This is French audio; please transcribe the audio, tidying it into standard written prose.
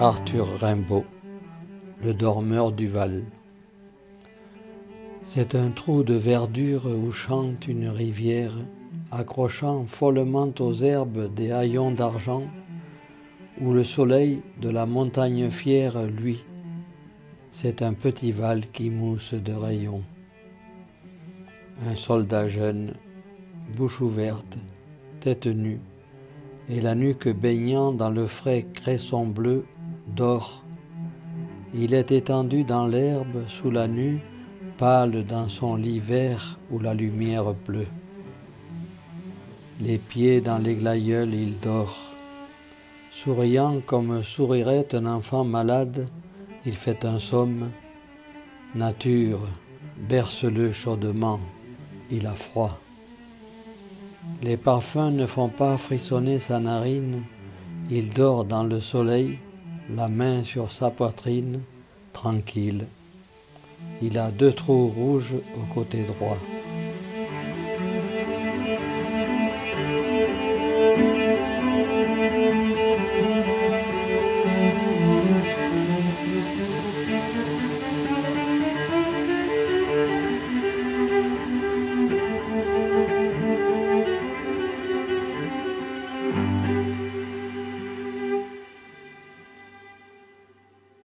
Arthur Rimbaud, le dormeur du Val. C'est un trou de verdure où chante une rivière, accrochant follement aux herbes des haillons d'argent, où le soleil de la montagne fière luit. C'est un petit Val qui mousse de rayons. Un soldat jeune, bouche ouverte, tête nue, et la nuque baignant dans le frais cresson bleu, dort. Il est étendu dans l'herbe sous la nue, pâle dans son lit vert où la lumière pleut. Les pieds dans les glaïeuls, il dort. Souriant comme sourirait un enfant malade, il fait un somme. Nature, berce-le chaudement, il a froid. Les parfums ne font pas frissonner sa narine, il dort dans le soleil, la main sur sa poitrine, tranquille. Il a 2 trous rouges au côté droit.